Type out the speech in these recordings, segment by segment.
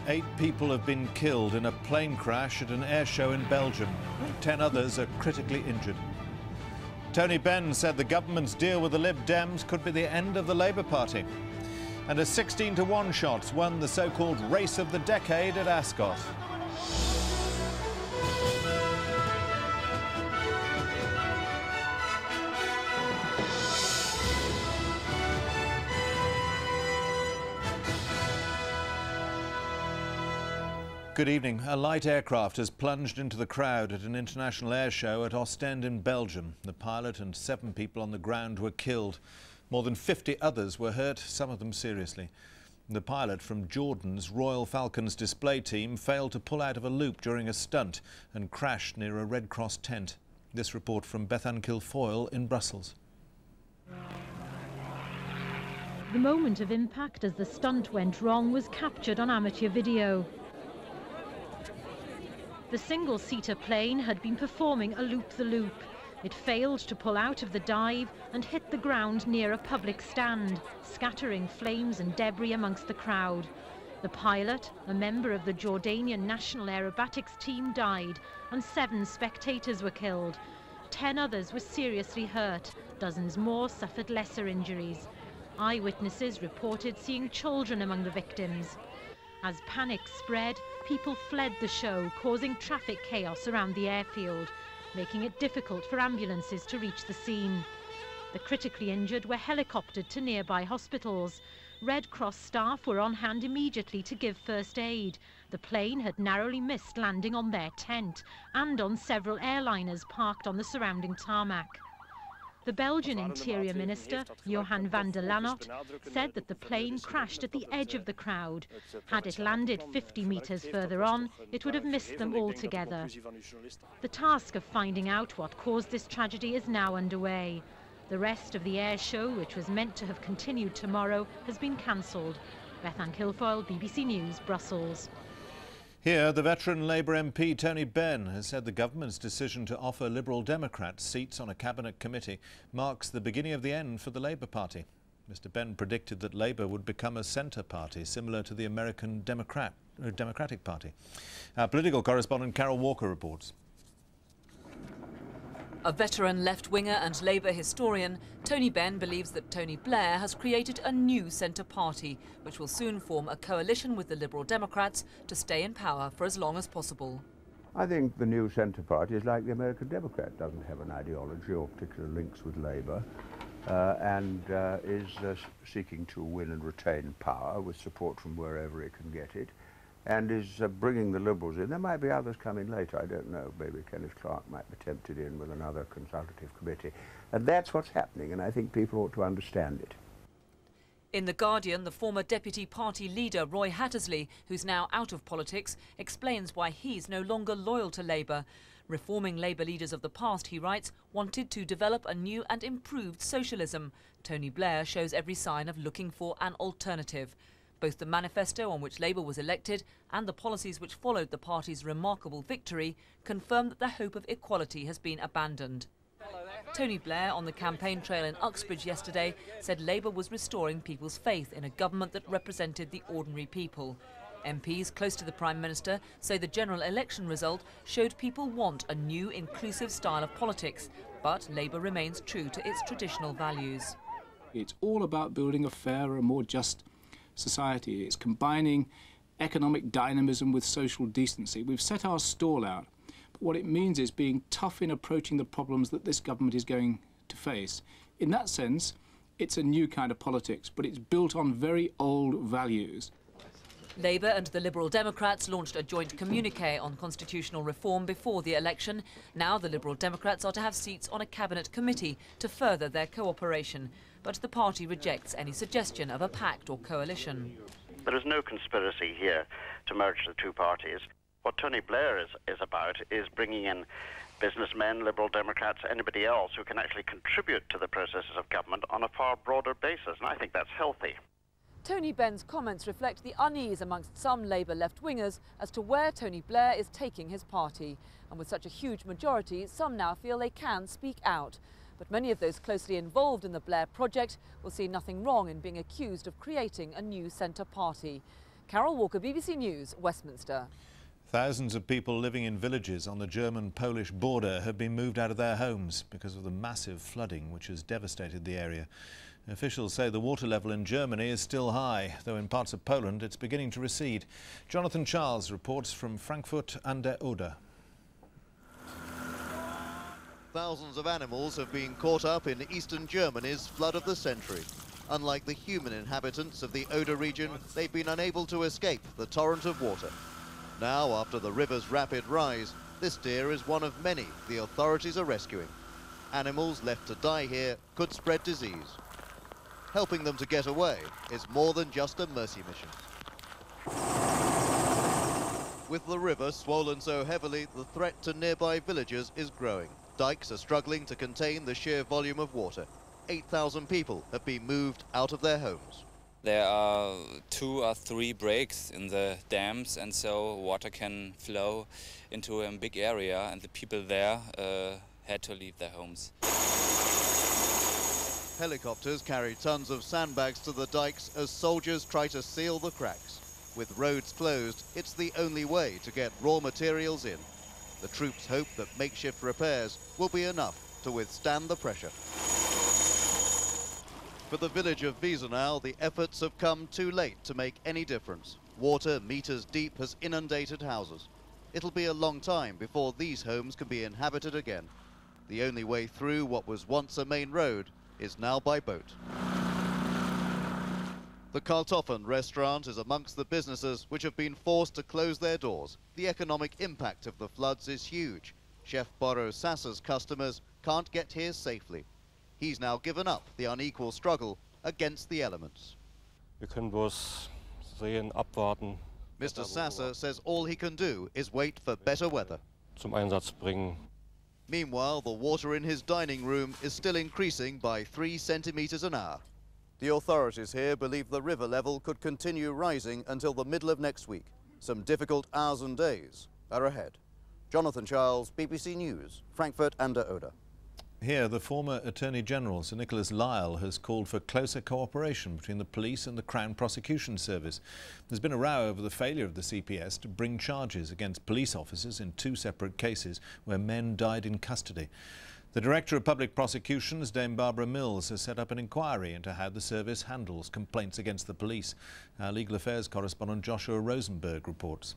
8 people have been killed in a plane crash at an air show in Belgium. 10 others are critically injured. Tony Benn said the government's deal with the Lib Dems could be the end of the Labour Party. And a 16-to-1 shots won the so-called race of the decade at Ascot. Good evening. A light aircraft has plunged into the crowd at an international air show at Ostend in Belgium. The pilot and 7 people on the ground were killed. More than 50 others were hurt, some of them seriously. The pilot from Jordan's Royal Falcons display team failed to pull out of a loop during a stunt and crashed near a Red Cross tent. This report from Bethan Kilfoyle in Brussels. The moment of impact as the stunt went wrong was captured on amateur video. The single-seater plane had been performing a loop-the-loop. It failed to pull out of the dive and hit the ground near a public stand, scattering flames and debris amongst the crowd. The pilot, a member of the Jordanian National Aerobatics team, died and 7 spectators were killed. 10 others were seriously hurt. Dozens more suffered lesser injuries. Eyewitnesses reported seeing children among the victims. As panic spread, people fled the show, causing traffic chaos around the airfield, making it difficult for ambulances to reach the scene. The critically injured were helicoptered to nearby hospitals. Red Cross staff were on hand immediately to give first aid. The plane had narrowly missed landing on their tent and on several airliners parked on the surrounding tarmac. The Belgian Interior Minister, Johan van der Lanot, said that the plane crashed at the edge of the crowd. Had it landed 50 metres further on, it would have missed them altogether. The task of finding out what caused this tragedy is now underway. The rest of the air show, which was meant to have continued tomorrow, has been cancelled. Bethan Kilfoyle, BBC News, Brussels. Here, the veteran Labour MP Tony Benn has said the government's decision to offer Liberal Democrats seats on a cabinet committee marks the beginning of the end for the Labour Party. Mr Benn predicted that Labour would become a centre party, similar to the American Democratic Party. Our political correspondent Carol Walker reports. A veteran left-winger and Labour historian, Tony Benn believes that Tony Blair has created a new centre party, which will soon form a coalition with the Liberal Democrats to stay in power for as long as possible. I think the new centre party is like the American Democrat, doesn't have an ideology or particular links with Labour, and is seeking to win and retain power with support from wherever it can get it, and is bringing the Liberals in. There might be others coming later, I don't know. Maybe Kenneth Clarke might be tempted in with another consultative committee. And that's what's happening, and I think people ought to understand it. In The Guardian, the former deputy party leader, Roy Hattersley, who's now out of politics, explains why he's no longer loyal to Labour. Reforming Labour leaders of the past, he writes, wanted to develop a new and improved socialism. Tony Blair shows every sign of looking for an alternative. Both the manifesto on which Labour was elected and the policies which followed the party's remarkable victory confirm that the hope of equality has been abandoned. Tony Blair, on the campaign trail in Uxbridge yesterday, said Labour was restoring people's faith in a government that represented the ordinary people. MPs close to the Prime Minister say the general election result showed people want a new, inclusive style of politics, but Labour remains true to its traditional values. It's all about building a fairer, more just society. It's combining economic dynamism with social decency. We've set our stall out, but what it means is being tough in approaching the problems that this government is going to face. In that sense, it's a new kind of politics, but it's built on very old values. Labour and the Liberal Democrats launched a joint communiqué on constitutional reform before the election. Now the Liberal Democrats are to have seats on a cabinet committee to further their cooperation. But the party rejects any suggestion of a pact or coalition. There is no conspiracy here to merge the two parties. What Tony Blair is about is bringing in businessmen, Liberal Democrats, anybody else who can actually contribute to the processes of government on a far broader basis, and I think that's healthy. Tony Benn's comments reflect the unease amongst some Labour left-wingers as to where Tony Blair is taking his party. And with such a huge majority, some now feel they can speak out. But many of those closely involved in the Blair project will see nothing wrong in being accused of creating a new centre party. Carol Walker, BBC News, Westminster. Thousands of people living in villages on the German-Polish border have been moved out of their homes because of the massive flooding which has devastated the area. Officials say the water level in Germany is still high, though in parts of Poland it's beginning to recede. Jonathan Charles reports from Frankfurt an der Oder. Thousands of animals have been caught up in eastern Germany's flood of the century. Unlike the human inhabitants of the Oder region, they've been unable to escape the torrent of water. Now, after the river's rapid rise, this deer is one of many the authorities are rescuing. Animals left to die here could spread disease. Helping them to get away is more than just a mercy mission. With the river swollen so heavily, the threat to nearby villages is growing. Dikes are struggling to contain the sheer volume of water. 8,000 people have been moved out of their homes. There are 2 or 3 breaks in the dams, and so water can flow into a big area, and the people there had to leave their homes. Helicopters carry tons of sandbags to the dikes as soldiers try to seal the cracks. With roads closed, it's the only way to get raw materials in. The troops hope that makeshift repairs will be enough to withstand the pressure. For the village of Wiesenau, the efforts have come too late to make any difference. Water meters deep has inundated houses. It'll be a long time before these homes can be inhabited again. The only way through what was once a main road is now by boat. The Kartoffeln restaurant is amongst the businesses which have been forced to close their doors. The economic impact of the floods is huge. Chef Boro Sassa's customers can't get here safely. He's now given up the unequal struggle against the elements. Wir können bloß sehen, abwarten. Mr. Sassa says all he can do is wait for better weather. Zum Einsatz bringen. Meanwhile, the water in his dining room is still increasing by 3 centimetres an hour. The authorities here believe the river level could continue rising until the middle of next week. Some difficult hours and days are ahead. Jonathan Charles, BBC News, Frankfurt an der Oder. Here, the former Attorney General, Sir Nicholas Lyle, has called for closer cooperation between the police and the Crown Prosecution Service. There's been a row over the failure of the CPS to bring charges against police officers in 2 separate cases where men died in custody. The Director of Public Prosecutions, Dame Barbara Mills, has set up an inquiry into how the service handles complaints against the police. Our Legal Affairs correspondent Joshua Rosenberg reports.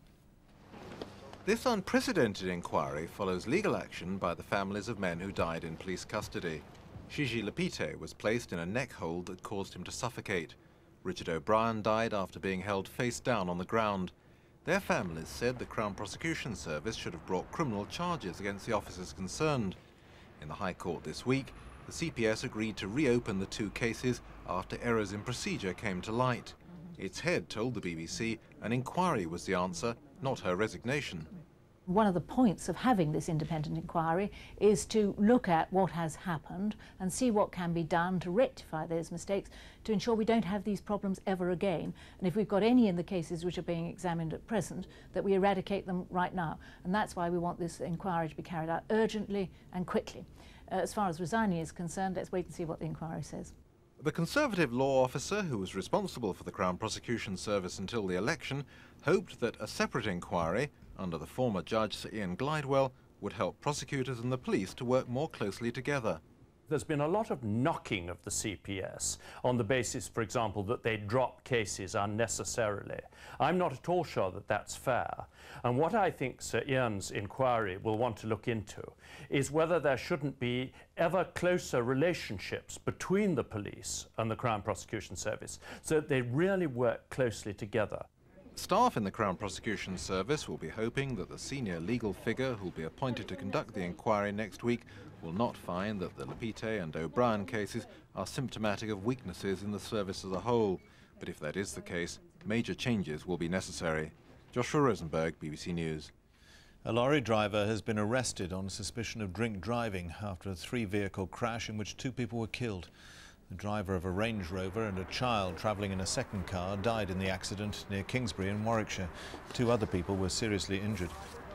This unprecedented inquiry follows legal action by the families of men who died in police custody. Gigi Lepite was placed in a neck hold that caused him to suffocate. Richard O'Brien died after being held face down on the ground. Their families said the Crown Prosecution Service should have brought criminal charges against the officers concerned. In the High Court this week, the CPS agreed to reopen the 2 cases after errors in procedure came to light. Its head told the BBC an inquiry was the answer, not her resignation. One of the points of having this independent inquiry is to look at what has happened and see what can be done to rectify those mistakes to ensure we don't have these problems ever again. And if we've got any in the cases which are being examined at present, that we eradicate them right now. And that's why we want this inquiry to be carried out urgently and quickly. As far as resigning is concerned, let's wait and see what the inquiry says. The Conservative law officer, who was responsible for the Crown Prosecution Service until the election, hoped that a separate inquiry, under the former Judge Sir Ian Glidewell, would help prosecutors and the police to work more closely together. There's been a lot of knocking of the CPS on the basis, for example, that they drop cases unnecessarily. I'm not at all sure that that's fair. And what I think Sir Ian's inquiry will want to look into is whether there shouldn't be ever closer relationships between the police and the Crown Prosecution Service, so that they really work closely together. Staff in the Crown Prosecution Service will be hoping that the senior legal figure who will be appointed to conduct the inquiry next week will not find that the Lepite and O'Brien cases are symptomatic of weaknesses in the service as a whole. But if that is the case, major changes will be necessary. Joshua Rosenberg, BBC News. A lorry driver has been arrested on suspicion of drink driving after a 3-vehicle crash in which 2 people were killed. The driver of a Range Rover and a child travelling in a second car died in the accident near Kingsbury in Warwickshire. 2 other people were seriously injured.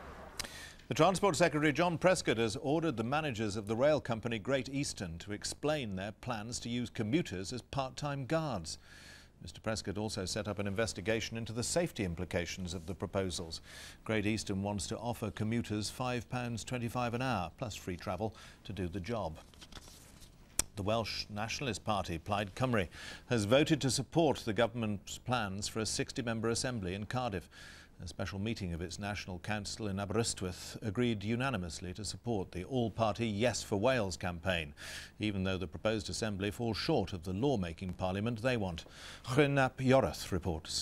The Transport Secretary John Prescott has ordered the managers of the rail company Great Eastern to explain their plans to use commuters as part-time guards. Mr Prescott also set up an investigation into the safety implications of the proposals. Great Eastern wants to offer commuters £5.25 an hour, plus free travel, to do the job. The Welsh Nationalist Party, Plaid Cymru, has voted to support the government's plans for a 60-member assembly in Cardiff. A special meeting of its National Council in Aberystwyth agreed unanimously to support the all-party Yes for Wales campaign, even though the proposed assembly falls short of the law-making parliament they want. Llwynap Iorath reports.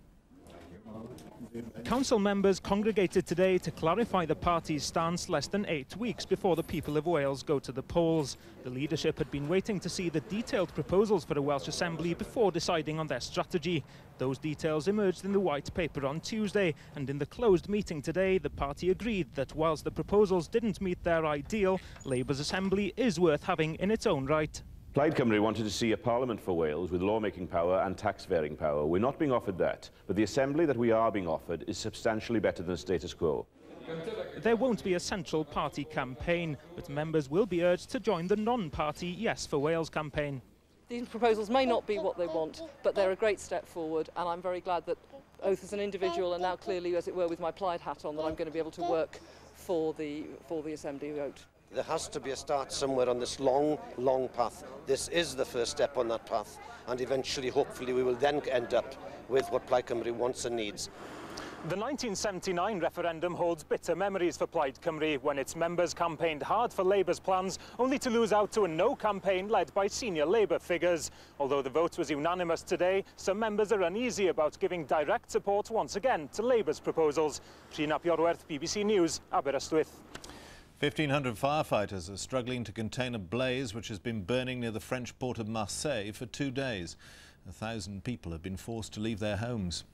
Council members congregated today to clarify the party's stance less than 8 weeks before the people of Wales go to the polls. The leadership had been waiting to see the detailed proposals for a Welsh Assembly before deciding on their strategy. Those details emerged in the white paper on Tuesday, and in the closed meeting today, the party agreed that whilst the proposals didn't meet their ideal, Labour's Assembly is worth having in its own right. Plaid Cymru wanted to see a parliament for Wales with lawmaking power and tax-varying power. We're not being offered that, but the assembly that we are being offered is substantially better than status quo. There won't be a central party campaign, but members will be urged to join the non-party Yes for Wales campaign. These proposals may not be what they want, but they're a great step forward, and I'm very glad that both as an individual and now clearly, as it were, with my Plaid hat on, that I'm going to be able to work for the assembly vote. There has to be a start somewhere on this long, long path. This is the first step on that path, and eventually, hopefully, we will then end up with what Plaid Cymru wants and needs. The 1979 referendum holds bitter memories for Plaid Cymru, when its members campaigned hard for Labour's plans, only to lose out to a no campaign led by senior Labour figures. Although the vote was unanimous today, some members are uneasy about giving direct support once again to Labour's proposals. Llwynap Iorath, BBC News, Aberystwyth. 1,500 firefighters are struggling to contain a blaze which has been burning near the French port of Marseille for 2 days. 1,000 people have been forced to leave their homes.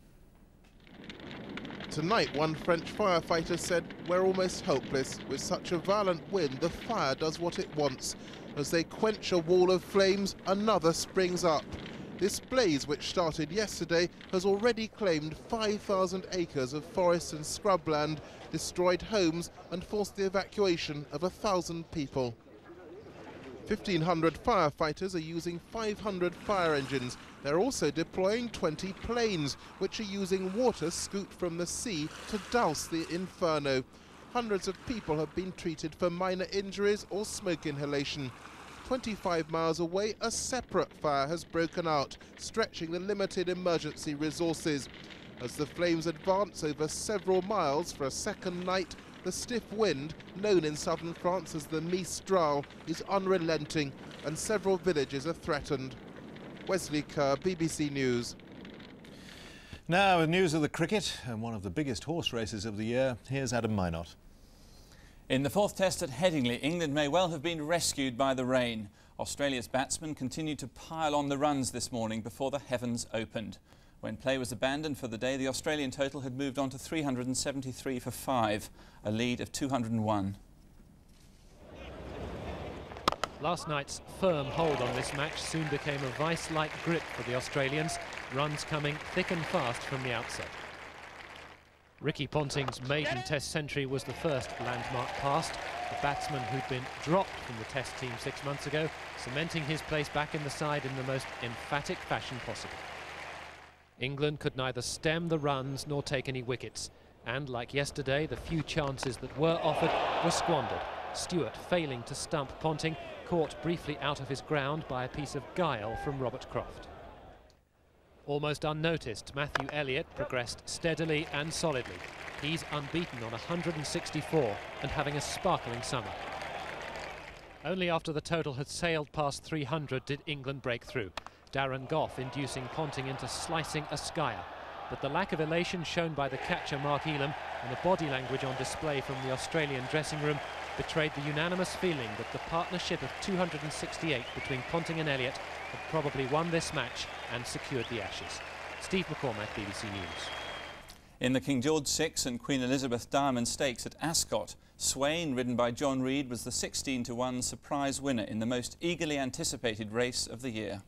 Tonight, one French firefighter said, "We're almost hopeless. With such a violent wind, the fire does what it wants. As they quench a wall of flames, another springs up." This blaze, which started yesterday, has already claimed 5,000 acres of forest and scrubland, destroyed homes and forced the evacuation of 1,000 people. 1,500 firefighters are using 500 fire engines. They're also deploying 20 planes, which are using water scooped from the sea to douse the inferno. Hundreds of people have been treated for minor injuries or smoke inhalation. 25 miles away, a separate fire has broken out, stretching the limited emergency resources. As the flames advance over several miles for a second night, the stiff wind, known in southern France as the Mistral, is unrelenting, and several villages are threatened. Wesley Kerr, BBC News. Now, with news of the cricket and one of the biggest horse races of the year, here's Adam Minot. In the fourth test at Headingley, England may well have been rescued by the rain. Australia's batsmen continued to pile on the runs this morning before the heavens opened. When play was abandoned for the day, the Australian total had moved on to 373 for 5, a lead of 201. Last night's firm hold on this match soon became a vice-like grip for the Australians, runs coming thick and fast from the outset. Ricky Ponting's maiden Test century was the first landmark passed. The batsman who'd been dropped from the Test team 6 months ago, cementing his place back in the side in the most emphatic fashion possible. England could neither stem the runs nor take any wickets, and like yesterday, the few chances that were offered were squandered. Stewart failing to stump Ponting, caught briefly out of his ground by a piece of guile from Robert Croft. Almost unnoticed, Matthew Elliott progressed steadily and solidly. He's unbeaten on 164 and having a sparkling summer. Only after the total had sailed past 300 did England break through. Darren Gough inducing Ponting into slicing a skyer. But the lack of elation shown by the catcher Mark Elam and the body language on display from the Australian dressing room betrayed the unanimous feeling that the partnership of 268 between Ponting and Elliott had probably won this match and secured the Ashes. Steve McCormack, BBC News. In the King George VI and Queen Elizabeth Diamond Stakes at Ascot, Swain, ridden by John Reid, was the 16-to-1 surprise winner in the most eagerly anticipated race of the year.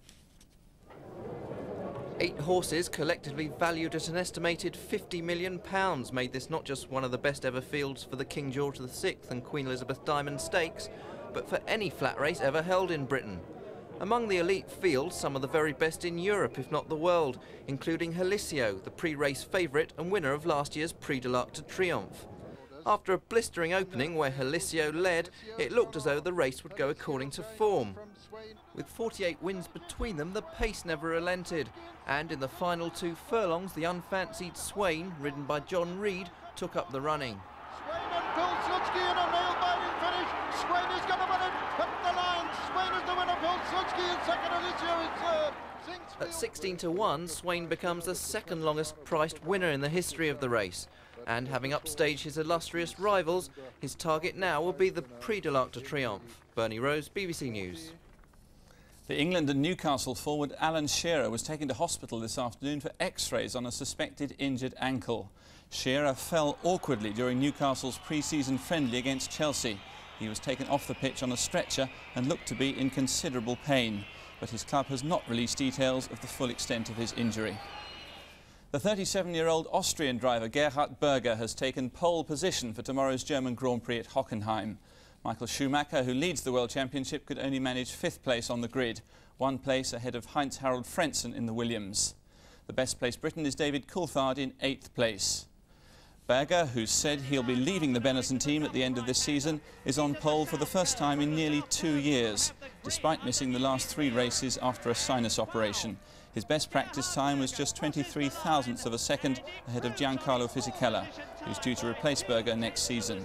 8 horses, collectively valued at an estimated £50 million, made this not just one of the best ever fields for the King George VI and Queen Elizabeth Diamond Stakes, but for any flat race ever held in Britain. Among the elite field, some of the very best in Europe, if not the world, including Helicio, the pre-race favourite and winner of last year's Prix de l'Arc de Triomphe. After a blistering opening where Helicio led, it looked as though the race would go according to form. With 48 wins between them, the pace never relented, and in the final 2 furlongs, the unfancied Swain, ridden by John Reid, took up the running. Swain and Pilsudski in a nail-biting finish. Swain is going to win it at the line. Swain is the winner. Pilsudski in second. Helicio is third. At 16 to 1, Swain becomes the second longest priced winner in the history of the race. And having upstaged his illustrious rivals, his target now will be the Prix de l'Arc de Triomphe. Bernie Rose, BBC News. The England and Newcastle forward Alan Shearer was taken to hospital this afternoon for x-rays on a suspected injured ankle. Shearer fell awkwardly during Newcastle's pre-season friendly against Chelsea. He was taken off the pitch on a stretcher and looked to be in considerable pain, but his club has not released details of the full extent of his injury. The 37-year-old Austrian driver Gerhard Berger has taken pole position for tomorrow's German Grand Prix at Hockenheim. Michael Schumacher, who leads the World Championship, could only manage 5th place on the grid, 1 place ahead of Heinz-Harald Frentzen in the Williams. The best placed Briton is David Coulthard in 8th place. Berger, who said he'll be leaving the Benetton team at the end of this season, is on pole for the first time in nearly 2 years, despite missing the last 3 races after a sinus operation. His best practice time was just 23 thousandths of a second ahead of Giancarlo Fisichella, who's due to replace Berger next season.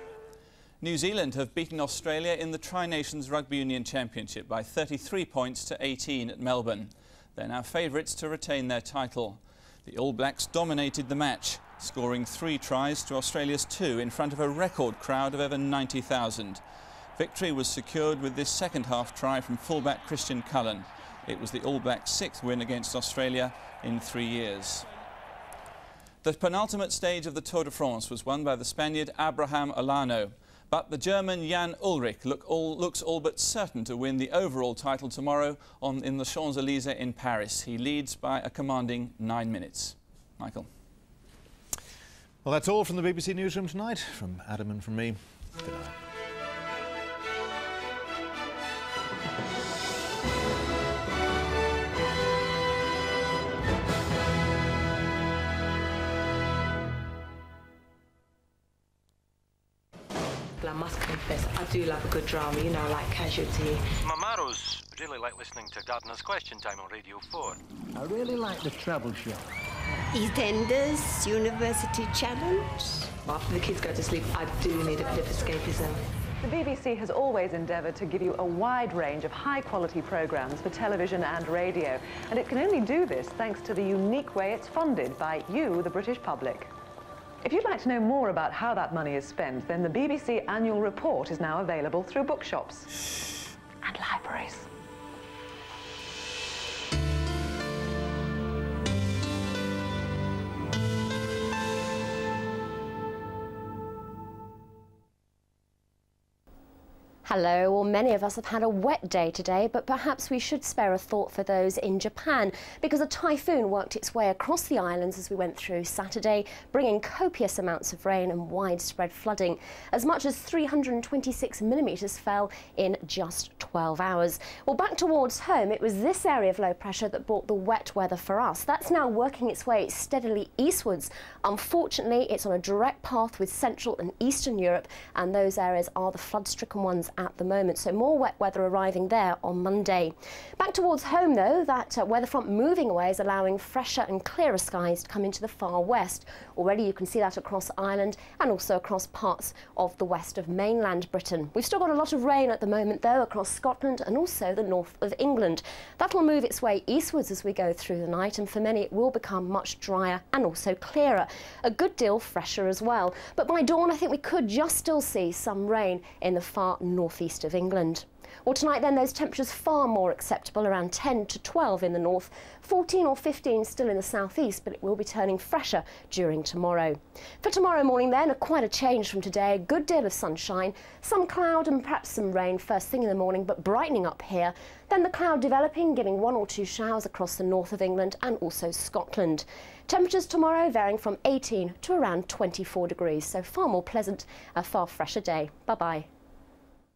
New Zealand have beaten Australia in the Tri-Nations Rugby Union Championship by 33 points to 18 at Melbourne. They're now favourites to retain their title. The All Blacks dominated the match, scoring 3 tries to Australia's 2 in front of a record crowd of over 90,000. Victory was secured with this second half try from fullback Christian Cullen. It was the All Blacks' 6th win against Australia in 3 years. The penultimate stage of the Tour de France was won by the Spaniard Abraham Olano, but the German Jan Ullrich looks all but certain to win the overall title tomorrow in the Champs-Élysées in Paris. He leads by a commanding 9 minutes. Michael. Well, that's all from the BBC Newsroom tonight. From Adam and from me, good night. I must confess, I do love a good drama, you know, like Casualty. Mamaros really like listening to Gardener's Question Time on Radio 4. I really like the Travel Show. EastEnders, University Challenge. After the kids go to sleep, I do need a bit of escapism. The BBC has always endeavoured to give you a wide range of high-quality programmes for television and radio, and it can only do this thanks to the unique way it's funded by you, the British public. If you'd like to know more about how that money is spent, then the BBC Annual Report is now available through bookshops and libraries. Hello, well, many of us have had a wet day today, but perhaps we should spare a thought for those in Japan, because a typhoon worked its way across the islands as we went through Saturday, bringing copious amounts of rain and widespread flooding. As much as 326 millimetres fell in just 12 hours. Well, back towards home, it was this area of low pressure that brought the wet weather for us. That's now working its way steadily eastwards. Unfortunately, it's on a direct path with Central and Eastern Europe, and those areas are the flood-stricken ones at the moment, so more wet weather arriving there on Monday. Back towards home though, that weather front moving away is allowing fresher and clearer skies to come into the far west. Already you can see that across Ireland and also across parts of the west of mainland Britain. We've still got a lot of rain at the moment though across Scotland and also the north of England. That'll move its way eastwards as we go through the night, and for many it will become much drier and also clearer. A good deal fresher as well, but by dawn I think we could just still see some rain in the far northeast of England. Well, tonight then, those temperatures far more acceptable, around 10 to 12 in the north, 14 or 15 still in the southeast, but it will be turning fresher during tomorrow. For tomorrow morning then, quite a change from today, a good deal of sunshine, some cloud and perhaps some rain first thing in the morning, but brightening up here. Then the cloud developing, giving 1 or 2 showers across the north of England and also Scotland. Temperatures tomorrow varying from 18 to around 24 degrees, so far more pleasant, a far fresher day. Bye-bye.